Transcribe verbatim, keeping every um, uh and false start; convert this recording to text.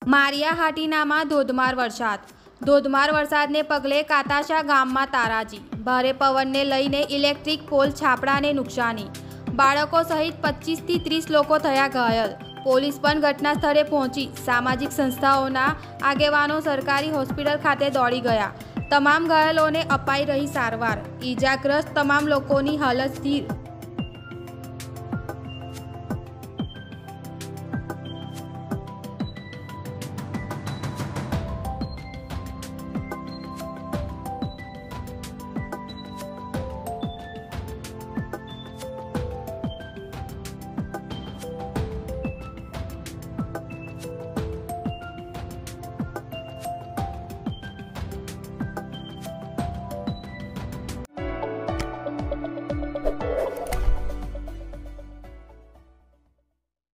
Maria હાટીનામાં ધોધમાર વરસાદ ધોધમાર વરસાદને પગલે કાતાશા ગામમાં તારાજી। ભારે પવનને લઈને ઇલેક્ટ્રિક પોલ છાપડાને નુકસાની। બાળકો સહિત પચીસ થી ત્રીસ લોકો થયા ઘાયલ। પોલીસ પણ ઘટના સ્થળે પહોંચી સામાજિક સંસ્થાઓના આગેવાનો સરકારી હોસ્પિટલ ખાતે દોડી ગયા। તમામ ઘાયલોને અપાઈ રહી સારવાર। ઈજાગ્રસ્ત તમામ લોકોની હાલત સ્થિર।